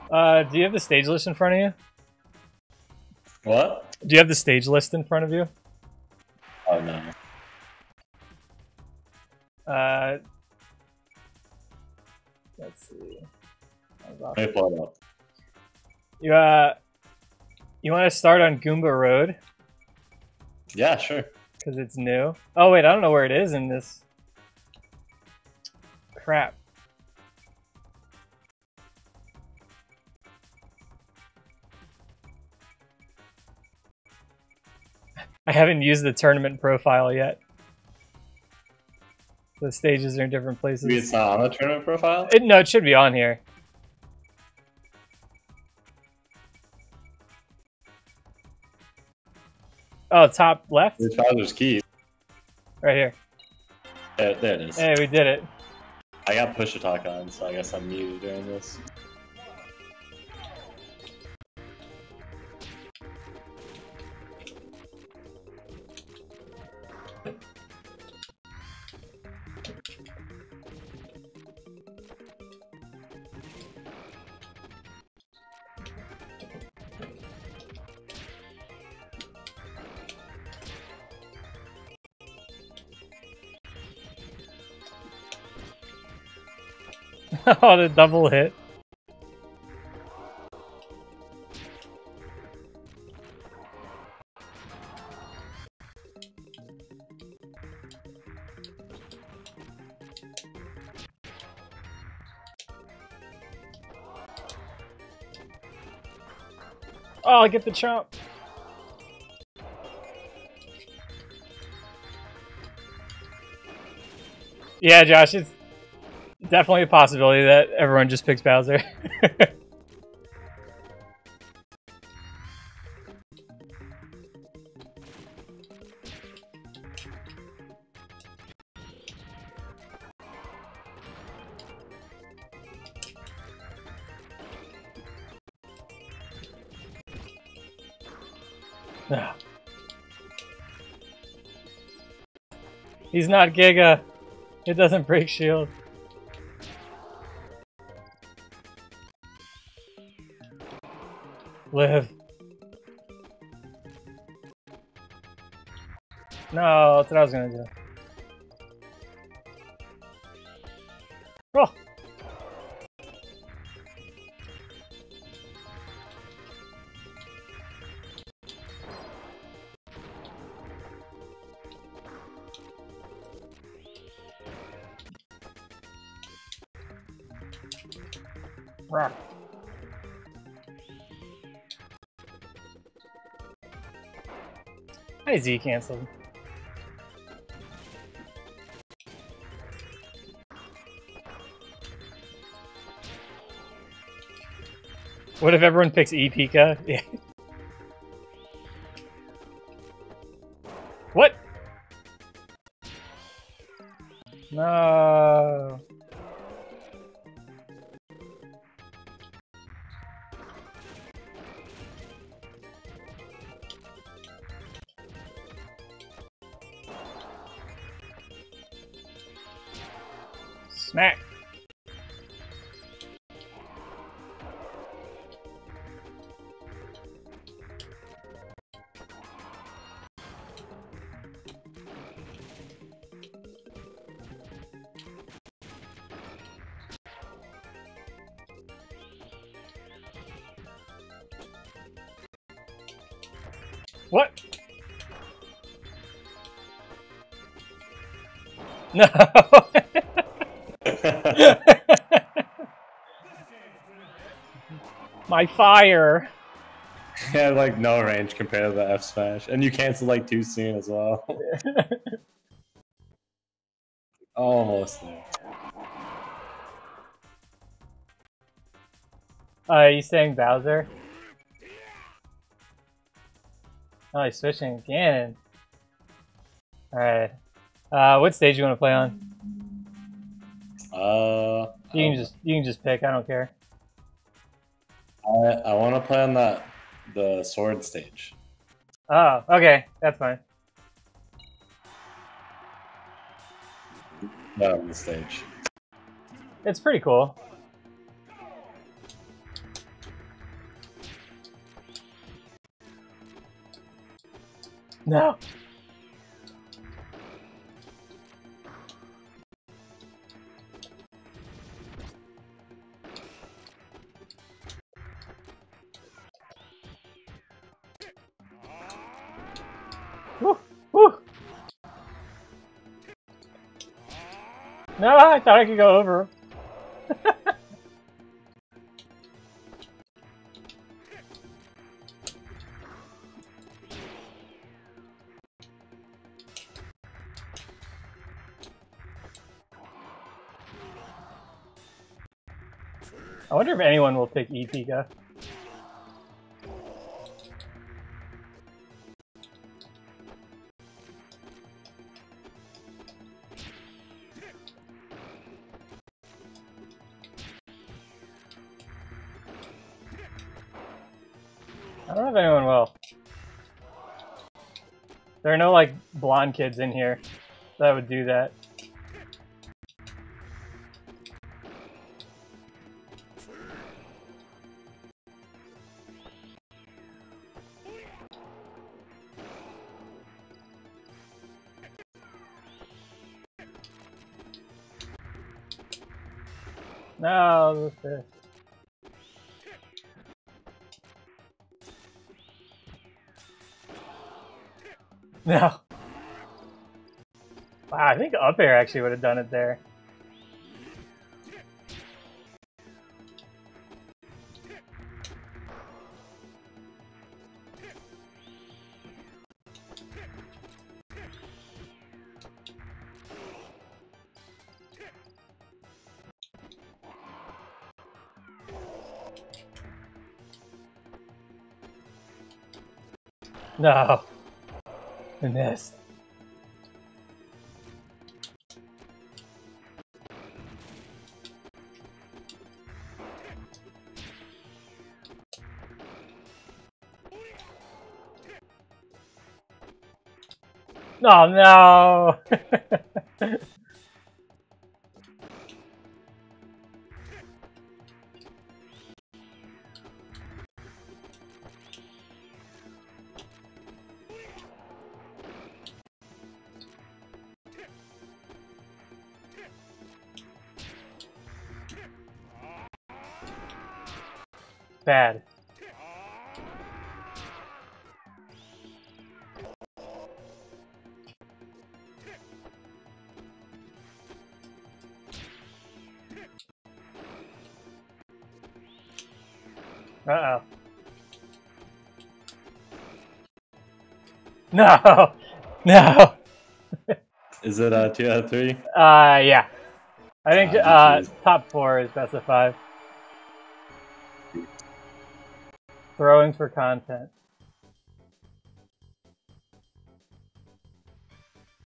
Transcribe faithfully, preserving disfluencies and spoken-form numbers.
Uh, do you have the stage list in front of you? What? Do you have the stage list in front of you? Oh no. Uh, let's see. Let me pull it up. You uh, you want to start on Goomba Road? Yeah, sure. Because it's new. Oh wait, I don't know where it is in this. Crap. I haven't used the tournament profile yet. The stages are in different places. Maybe it's not on the tournament profile? It, no, it should be on here. Oh, top left? It's Bowser's Key. Right here. There, there it is. Hey, we did it. I got push to talk on, so I guess I'm muted during this. Oh, the double hit. Oh, I get the chomp. Yeah, Josh, it's definitely a possibility that everyone just picks Bowser. He's not Giga. It doesn't break shield. Live. No, that's what I was gonna do. Oh! Rock. Hi, Z canceled. What if everyone picks E Pika? Yeah. What? No. Smack. What? No. My fire. It had like no range compared to the F smash, and you cancel like too soon as well. Almost there. Uh, are you saying Bowser? Oh, he's switching again. Alright. Uh, what stage do you want to play on? Uh, You can just you can just pick. I don't care. I I want to play on that the sword stage. Oh, okay, that's fine. Not on the stage. It's pretty cool. No. Woo! Woo! No, I thought I could go over. I wonder if anyone will pick E Pika. I don't know if anyone will. There are no, like, blonde kids in here that would do that. No, this is... No. Wow, I think up air actually would have done it there. No. I missed. Oh no! Bad. Uh-oh. No! No! Is it uh, two out of three? Uh, yeah. I think Uh, uh, top four is best of five. Throwing for content.